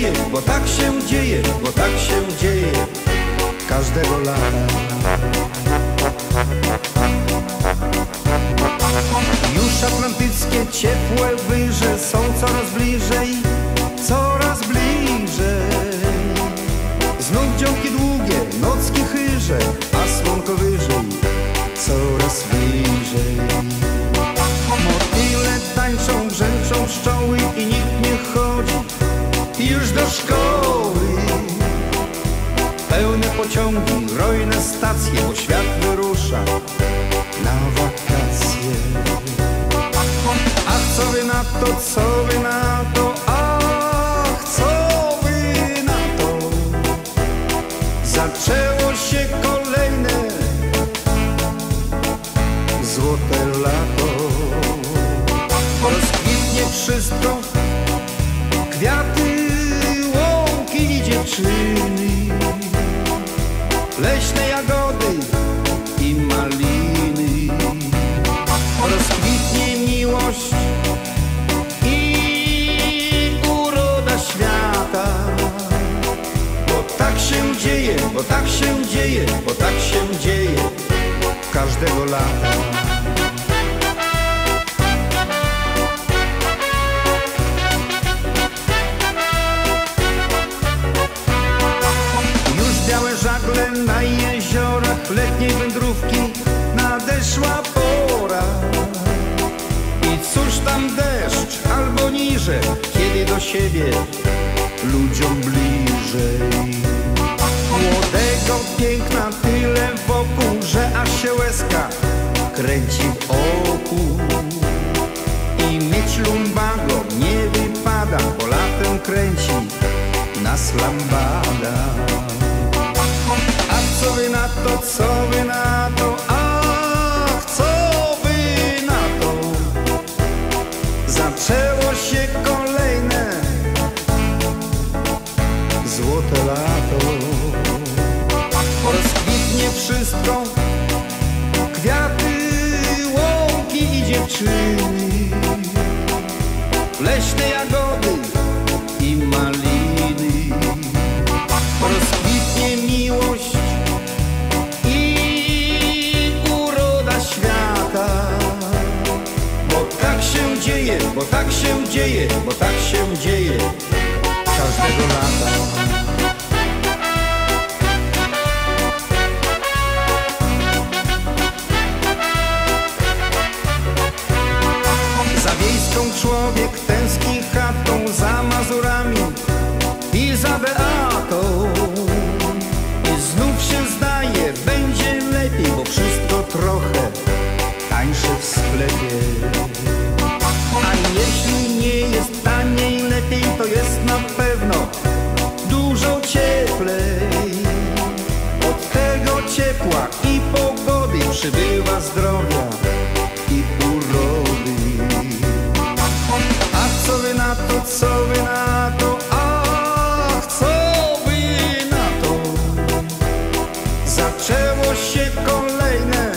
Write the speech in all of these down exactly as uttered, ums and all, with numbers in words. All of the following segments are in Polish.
dzieje, bo tak się dzieje, bo tak się dzieje każdego lata. Już atlantyckie ciepłe wyże są coraz bliżej, coraz bliżej. Znów działki długie, nocki chyże, a słonko wyżej, coraz bliżej. Motyle tańczą, brzęczą pszczoły i nikt nie chodzi już do szkoły. Pełne pociągi, rojne stacje, bo świat wyrusza na wakacje. Ach, co wy na to, co wy na to, ach, co wy na to. Zaczęło się kolejne złote lato. Rozkwitnie wszystko, kwiaty, łąki i dziewczyny, leśne jagody i maliny. Rozkwitnie miłość i uroda świata. Bo tak się dzieje, bo tak się dzieje, bo tak się dzieje każdego lata. Żagle na jeziorach, letniej wędrówki, nadeszła pora. I cóż tam deszcz albo niże, kiedy do siebie ludziom bliżej. Młodego piękna tyle wokół, że aż się łezka kręci w oku. I mieć lumbago nie wypada, bo latem kręci nas lambada. A co wy na to, co wy na to, ach, co wy na to. Zaczęło się kolejne złote lato. Rozkwitnie wszystko, kwiaty, łąki i dziewczyny, leśne jagody i maliny. Rozkwitnie miłość i uroda świata. Bo tak się dzieje, bo tak się dzieje, bo tak się dzieje każdego lata. Za wiejską człowiek tęskni chatą, za Mazurami i za Beatą. I znów się zdaje, będzie lepiej, bo wszystko trochę tańsze w sklepie. A jeśli nie jest taniej lepiej, to jest na pewno dużo cieplej. Od tego ciepła i pogody przybywa zdrowia i urody. A co wy na to, co wy na to, ach, co wy na to. Zaczęło się kolejne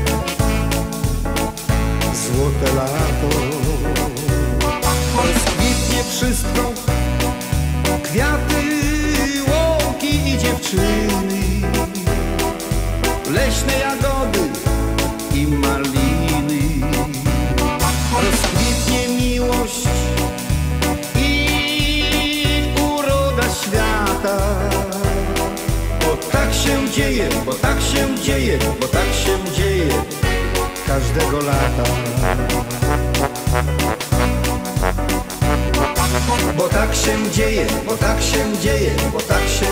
złote lato. Rozkwitnie wszystko, kwiaty, łąki i dziewczyny, leśne jagody i maliny. Rozkwitnie miłość i uroda świata. Bo tak się dzieje, bo tak się dzieje, bo tak się dzieje każdego lata. Bo tak się dzieje, bo tak się dzieje, bo tak się